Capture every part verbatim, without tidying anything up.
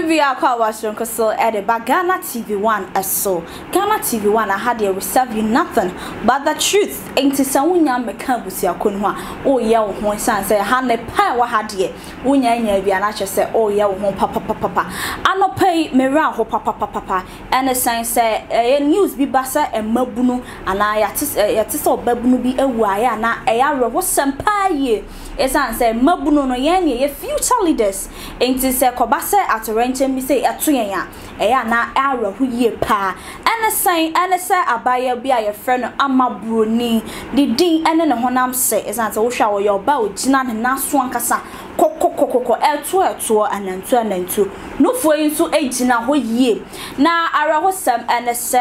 we are called was so at the Ghana T V one as so Ghana T V one I had here we serve you nothing but the truth ain't it some young mechabusia kunwa oh yeah one son say hand the pie wa had here when ya be an actual say oh yeah one papa papa I no pay me round ho papa papa and the sign say a news be basa and mabunu and I at it so babunu be a wire na a yara was some pie it's answer mabunu no yen ye future leaders ain't it say kobasa at a ranch and me say at two ya eya na ara hu ye pa ene san ene se abaya bi a ye friend ama Broni the din ene ne honam se esan se wo hwa wo ye oba ogina ne naso ankasa kokokokoko eto eto anantu anantu no fo yin so egina ho ye na ara ho sam ene se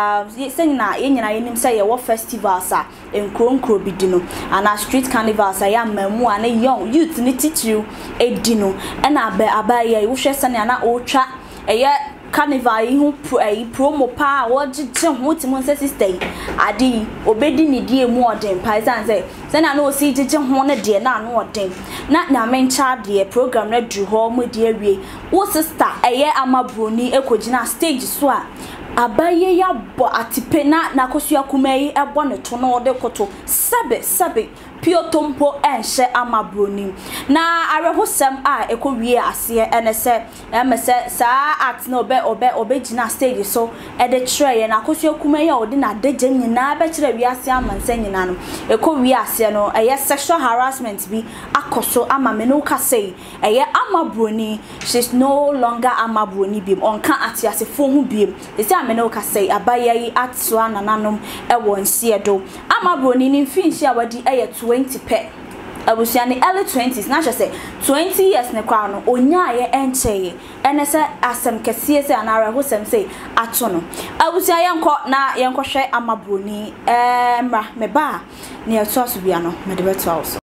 eh se na ye nyina ye nim se ye wo festivals a enkronkro bi di no ana street carnivals a ya mamu ana young youth ni teacher edino ena abaya wo hwe se na na o twa eye carnival hu promo pa wo gije ho timo se sister adi obedi ni die mu odin pa san say say na no si gije ho na de na no odin na na mencha de program na du ho mu de awie wo sister eye ama Broni ekogina stage so a abaye ya bo atipe na na kosua kumayi ebo ne to no de koto sabe sabe pio tompo enhye ama Broni na arehosem a ekowie ase ene se eme se sa act na obe obe obe gina stage so e de kire na kosua kumayi a odi na deje nyina be kire wi ase amanse nyina no ekowie ase no eye sexual harassment bi akoso ama me no ka say eye ama Broni she's no longer ama Broni bim onka atiase fo hu bim ese ame no ka say abaye atso nananom e won sie do ama Broni ni finshi a wadi eye twenty pe abusia ni early twenties na say twenty years ne kwa no onya ye encheye ene se asem kese se anara ho sem say ato no abusia yenko na yenko hwe ama Broni eh mra me ba ne ato aso bia no me de beto also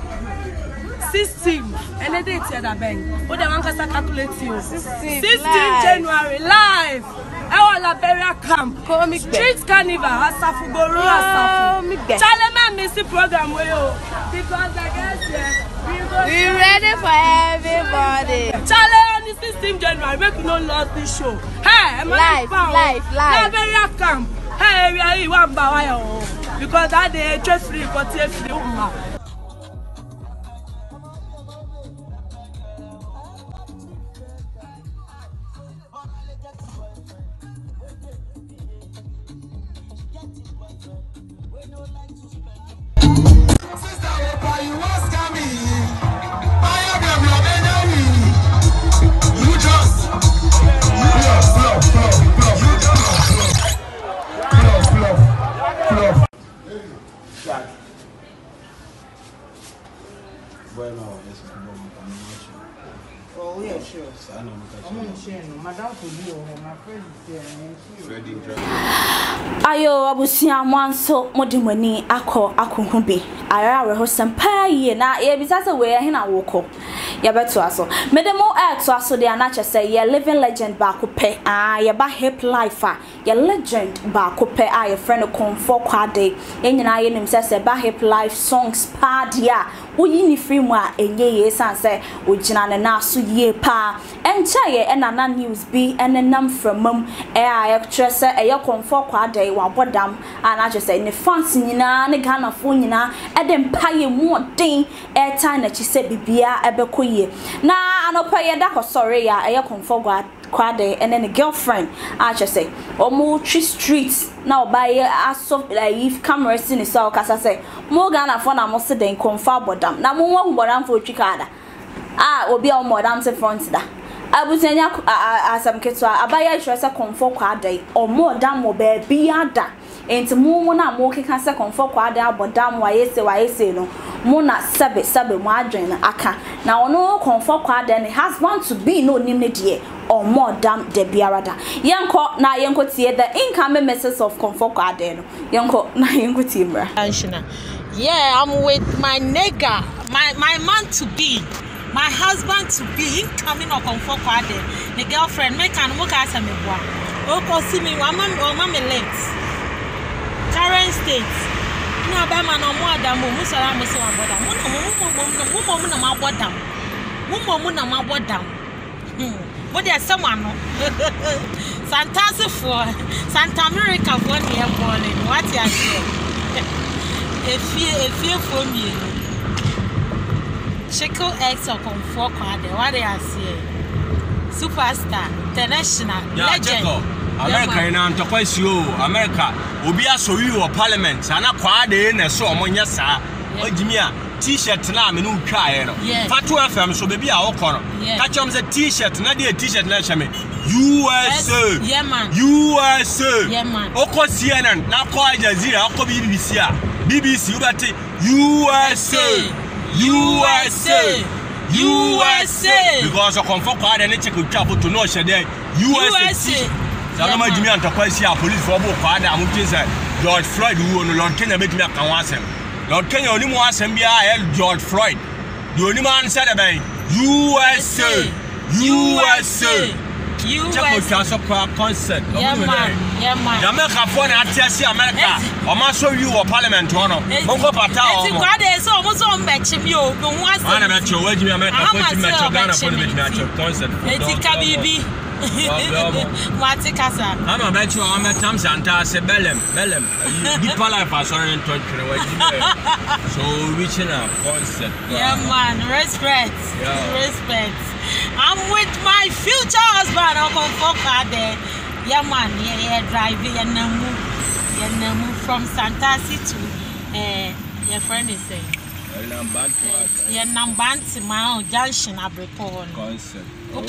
sixteen ene date ya da ben o de wan kasa calculate you sixteen January live I la Beria camp street carnival asafu goro asafu chale ma miss program we o because I guess yeah we ready for everybody chale on the sixteenth January make you no lose this show hey live live live la Beria camp hey we are one ba wa because that day just free but free umma Bueno, eso es como oh, yeah, sure. I'm going to share no. Madam Fudi or my friend is there. Ayo abusia mwanso modimani akọ akohu bi ara we ho sampa ye na ye bisase we he na woko ya beto aso medemo ato aso de anache say ye living legend ba ko pe ah ye ba hip life ah ye legend ba ko pe ah ye friend comfort kwade enyina ye nim say ba hip life songs pa dia oyi ni free mu a enye ye san say ogina ne na so ye pa encha ye enana news bi enenam framam e a ye trese e ye comfort kwade wa bodam anache say ne fans nyina ne Ghana fo nyina e de mpaye mu odin e tan na chi se bibia ebeko ye na anopa ye da ko sorry ya e ye comfort kwade and then a girlfriend I just say omo tree streets na obaye aso like if cameras in so kasa say mo Ghana for na mo se den confirm bodam na mo hu bodam for twikada ah obi a mo bodam se front da abusenya asam ketwa abaya hwe se confirm kwade omo dam mo ba bia da enti mo na mo keka se confirm kwade abodam wa yese wa yese no mo na sabe sabe mo adwen na aka na ono confirm kwade ne husband to be no nim ne de or more damn de biarada yanko na yanko tie the income messages of comfort kwade no yanko na yanko timra yeah I'm with my nigga my my man to be my husband to be incoming of comfort kwade the girlfriend make an mo ka asa me boa o ko see me one man o ma me late current state na ba ma no mo adam mo sara mo se wa boda mo no mo mo mo mo mo na ma boda mo mo mo na ma boda What they someone no. Santa for Santa America for near morning. What you say? If you if you for me. Chico X or comfort quad. What they are saying? Superstar, international, legend. America in Antoquesio, America, Ubia so you or parliament, and a quad in a so among your sa. Ojimia, t-shirt now, menu try. Fatu F M, so baby, our corner. Catch on the t-shirt, not the t-shirt, Nashami. U S A, yeah, man. U S A, yeah, man. Oko C N N, now call Jazeera, Oko B B C, B B C, U S A, U S A. U S A because of comfort card and check with travel to know share there U S A. So no Jimmy and Tokwesi police for book card and say George Floyd who Lord Kenya make me can once him. Lord Kenya only wants him be George Floyd. The only man said about U S A. U S A. U S A concert. Yeah man. Yeah man. Jamaica for Atiasi America. O ma show you or parliament ono. Mongo pata o. Eti kwa de so mo so mbechi mi o no hu ase. Ana mecho waji mi America for ti mecho Ghana for me mecho concert. Eti kabibi. Wati kasa. Ana mecho o me tam santa se belem belem. Deeper life as on to three waji. So reaching a concert. Yeah man, respect. Respect. I'm with my future husband. I'll come for car there. Yeah man, yeah, yeah, driving and now move. Yeah, now move from Santasi to uh your friend is saying. Yeah, Nambanti Mount Junction Abrepon. Concept.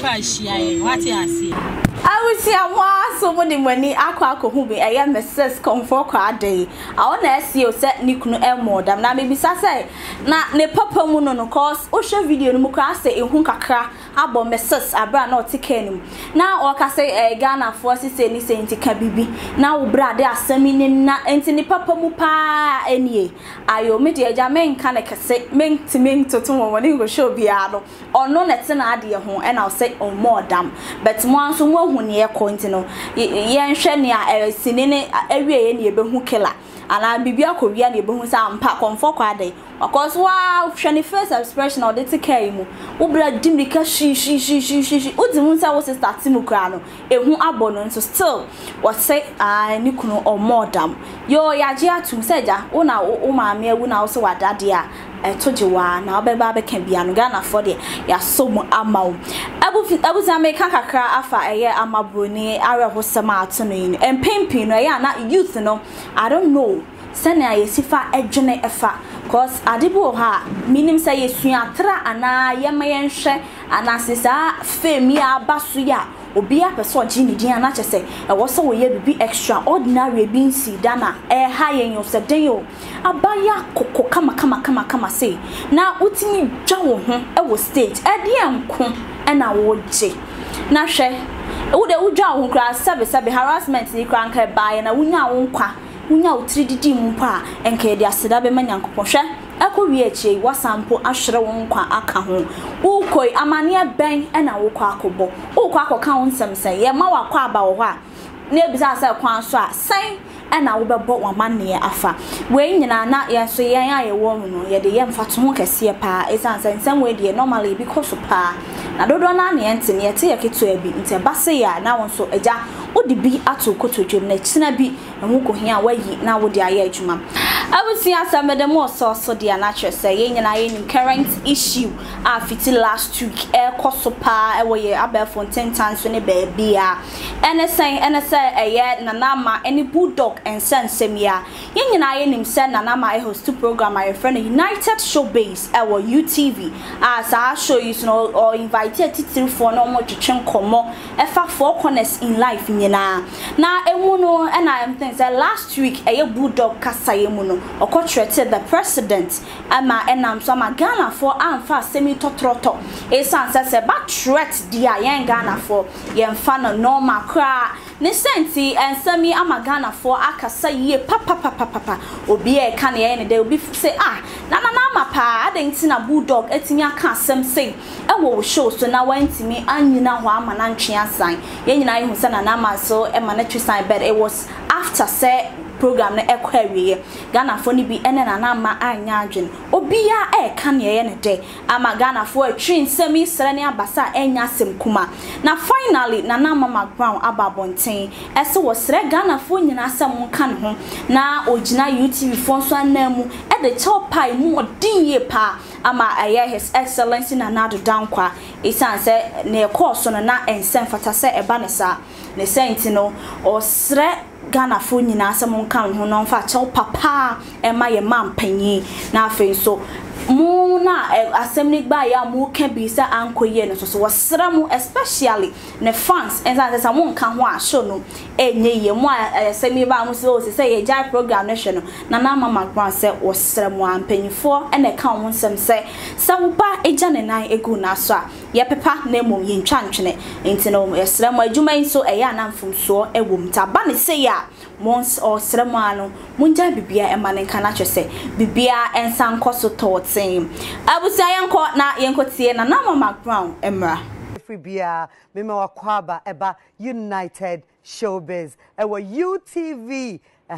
What you see? I will see a was so many money aqua who be I am Missus Comfort Card Day. I want to see you set Nickno Elmore. Damn, now maybe say, na ne papa mono no course, Osha video no mukase in Hunkakra, abo Missus Abra no ticket. Now, or can say a Ghana forces any saying to Kabibi. Now, brad, they are sending na entini papa mupa any. I omit a Jamen can I say, men to men to tomorrow when you go show Biado, or no let's an idea home, and I'll say, oh, more damn. But once more when you're going to know, yan shania, a sinene, every any who killer. And I'll be a Korean, you boom some pack on for quad day. Of course, wow, shiny first expression or the tikemo. Ubra dimika she, she, she, she, she, she, Uzimunsa was a statimukrano, a who abonnon, so still, what say I Nikuno or more damn. Yo, Yajia to Seja, Una, Oma, me, Una also what dadia. I told you why now Baba can be an Ghana for the ya so mo amount. Abu Abu Zame Kakakra afa a year ama Broni, Ara was some afternoon and pimping, I am not youth, no. I don't know. Send I sifa ejene efa. Cause Adibu ha, meaning say yes, tra ana yamayan she, and asisa femia basuya. Obia person Jimmy Diana say, I was so ye be extraordinary being see dana, eh high in your sedeo. Abaya koko kama kama kama kama say. Now utini jawo hum, I was stage, eh diam kum, and I would say. Na she, would a ujaw cry sabi sabi harassment ni cranker by and a wunya unkwa, wunya utridi mumpa, and ke dia sedabe manyankopon. Eko wieche wasampo ahwere won kwa aka ho ukoi amane ben e na wokwa akobo ukwa akoka wonsem se ye ma wakwa aba wo ho a na ebisa se kwan so a sen e na wo bebo wamane afa we nyina na ye so ye ya ye wo no ye de ye mfato ho kase pa esan se nsem we de normally because pa na dodo na na ente ne ye te ye keto abi nte base ya na won so eja odi bi ato kotodwem na kina bi emu ko hia wayi na wo de aye adwuma I would see as a madam or so so the natural say in an current issue after last week air cosopa away about for ten times when a baby and I say and I say a year Nanama any bulldog and send semia yin I him send Nanama I host two program my friend United Showbase our U T V as I show you know or invited to for no more to chen como efa four corners in life nyina na emuno and I am things that last week a bulldog kasa emuno or treated the president ama enam so ma Ghana for amfa semi totroto e san say ba threat dia yen Ghana for yen fa no normal kra ne senti ensami ama Ghana for akasa ye papa papa papa obi e ka ne yen de obi say ah na na na ma pa adenti na bulldog etimi aka asem say e wo show so na wantimi anyina ho ama na ntwe asan yen nyina ye hu say na na ma so e ma na twisan but it was after say program na ekwa wiye Ghana fo ni bi ene na na ma anya adwen obia e ka ne ye ne de ama Ghana fo atwi nsemi sere ne abasa enya sem kuma na finally na na Mcbrown ababonten ese wo sere Ghana fo nyina asem ka ne ho na ogina U T V fo so anamu e de chopai mu odinye pa ama aye his excellency Nana Addo dankwa isan se ne course no na ensem fata se eba ne sa ne senti no o sere Ghana fo nyina asem ka ho no fa chew papa e ma ye mampanyi na afen so mu na assembly gba ya mu ka bi sa ankoye no so so wasra mu especially ne fans enza se mu nka ho a show no enye ye mu assembly ba mu so se ye jai program no hwe no na na Mcbrown se wasra mu ampanyifo ene ka ho nsem se sa wo ba eja ne nan egu na so a ye pepa na mum ye ntwa ntwene enti no yesra mu adwuma nso e ya na mfumso e wom ta ba ne se ya mons or sremu ano munja bibia e ma ne kana twese bibia ensan koso totin abusia yenko na yenko tie na na Mcbrown emra free bia me ma wakwaba eba United Showbiz ewa U T V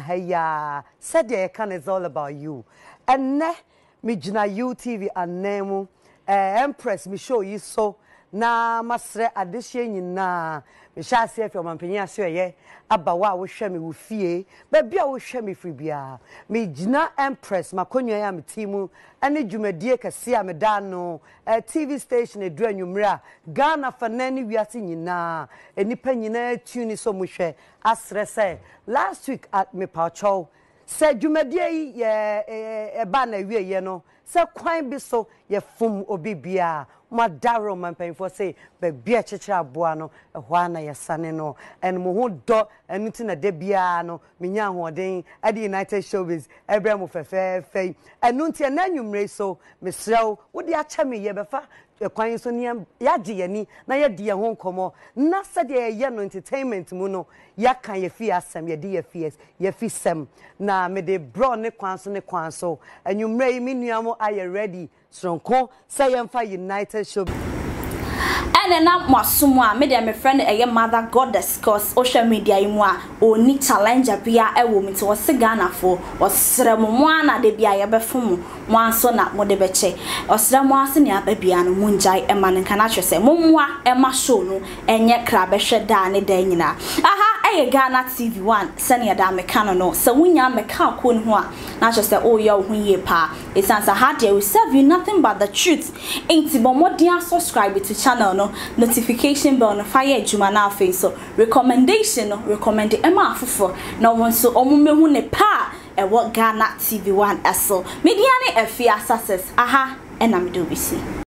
ehya said the can is all about you and ne me gina U T V anemu eh Empress me show you so na masre adehye nyina me sha se afi omanpanyi aso ye abawa wo hwe me wo fie ba bia wo hwe me free bia me gina Empress makonwa ya me timu ene dwumadie kase a me da no eh, T V station edu anwumra Ghana fanani wiase nyina enipa nyina tuni so mo hwe asre se last week at me pacho se dwumadie ye e ba na wie ye no se kwan bi so ye fum obi bia madaro man pay for say be bia chechira boa no ehwa na yesane no en mo ho do enuti na de bia no menya hoden at the United Showbiz ebra mo fefe fe enuti na nwumre so mesrew wo de acha me ye befa ekwan so ne ya de yani na ye de ye ho nkomo na se de ye no entertainment mu no ya kan ye fi asem ye de ye fi ye fi sem na me de bro ne kwan so ne kwan so enwumre mi nuamo are ready Stronko say for United Showbiz. And na mwasumu a me de me friend eye mother goddess cause social media imu a oni challenge bia e wo mti wo se Ghana fo osremu mu ana de bia ye befumu mu anso na mo de beche osremu ase ne aba bia no munjai e man nka na twese momwa e ma show no enye kra be hwe da ne da nyina aha eye Ghana T V one sene da me ka no no se wunya me ka ko ne ho a na twese o ye wo hu ye pa esansa ha de we serve you nothing but the truth enti bomodian subscribe to channel no notification bell no fire adwuma na afen so recommendation no recommend ema afofo na won so omumehu ne pa e wo Ghana T V one eso media ne afia success aha enam do bisi